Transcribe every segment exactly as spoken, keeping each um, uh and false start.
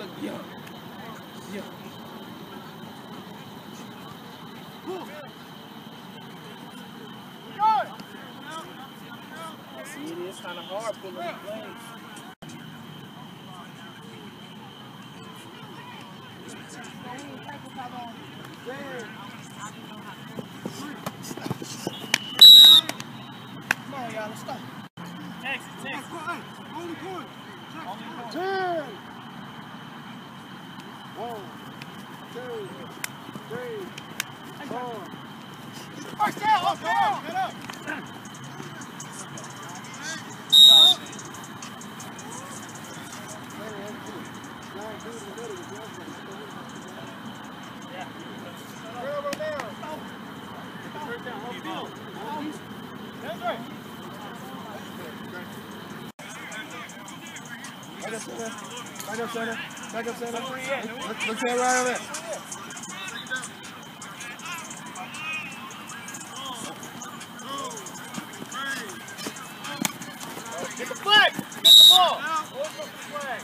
look young. Young. See, it is kind of hard pulling the plays. Come on, y'all, let's stop. Text, text. Only point. Turn. One, two, three, four. First down, first down. Get up. Back up center. Back up center. Let's, let's head right on it. Get the flag! Get the ball! Always go for the flag.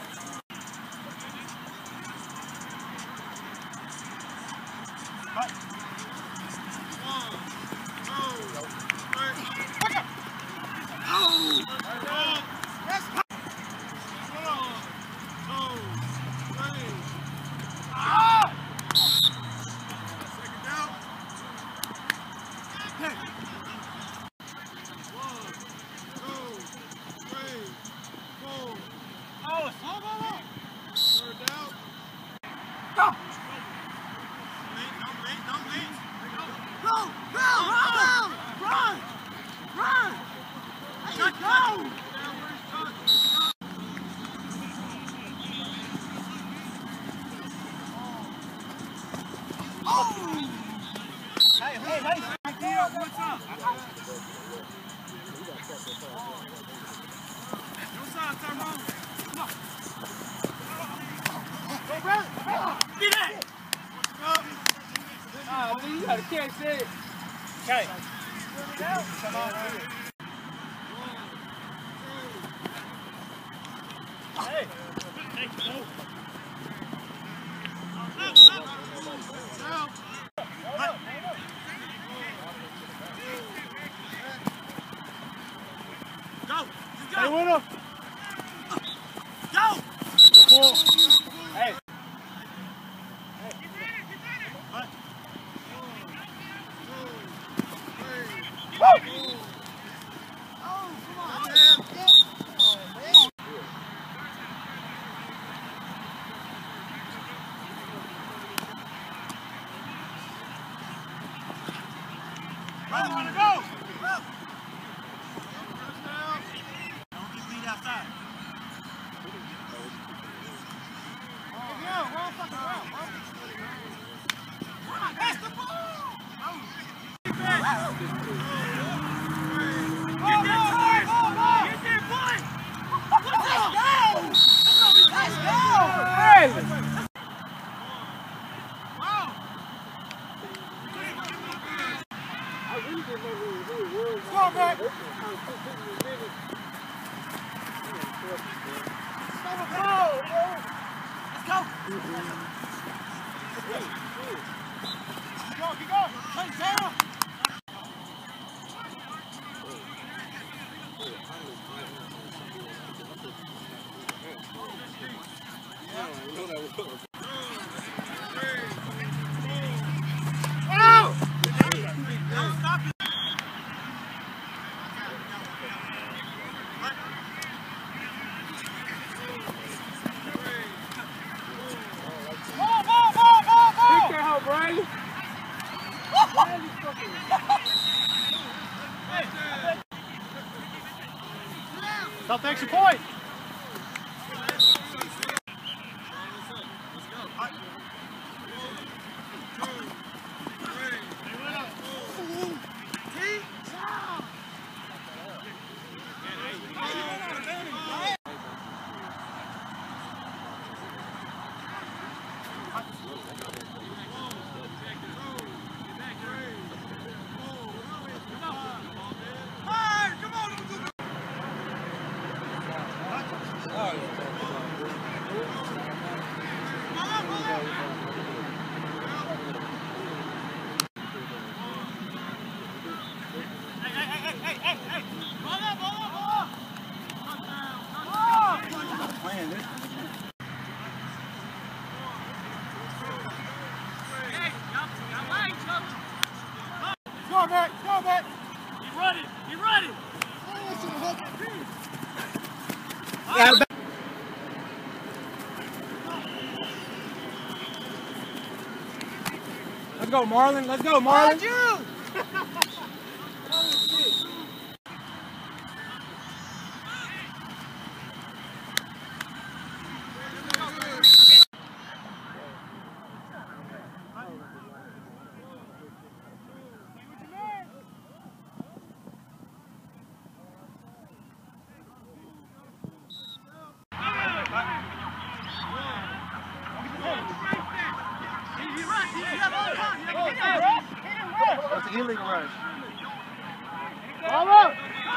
You gotta catch it. Okay. Come on. Hey. Go. Stay with him. Go. Good pull. Hey. Tough extra point. Go, Matt! Go, Matt! He running! He running! Yeah, let's go, Marlon. Let's go, Marlon. You. That's a healing rush. Ball up!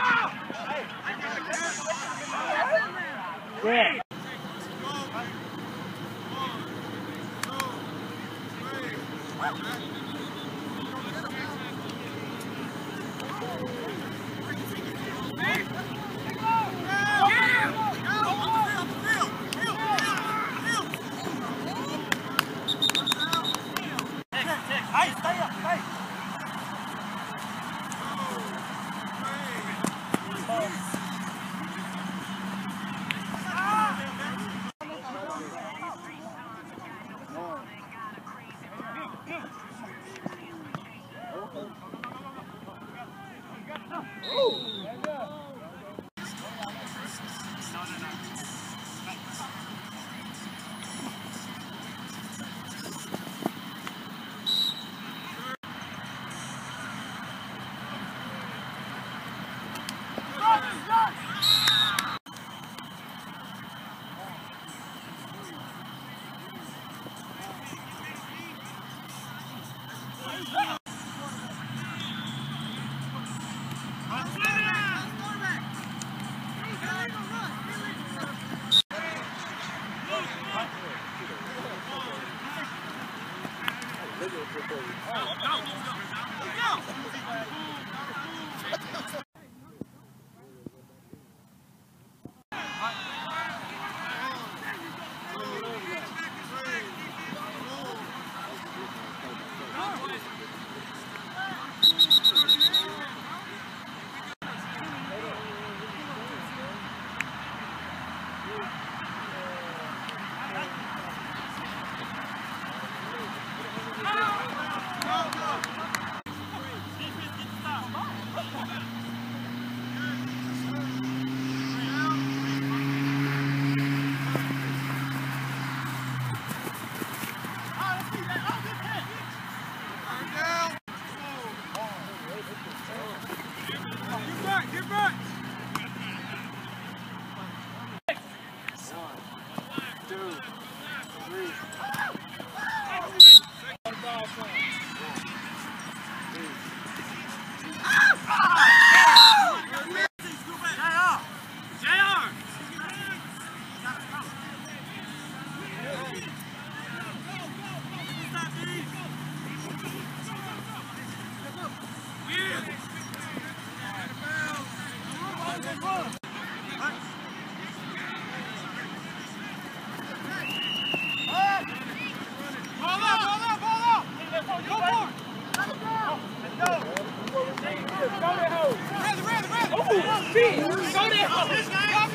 Yeah. Go there,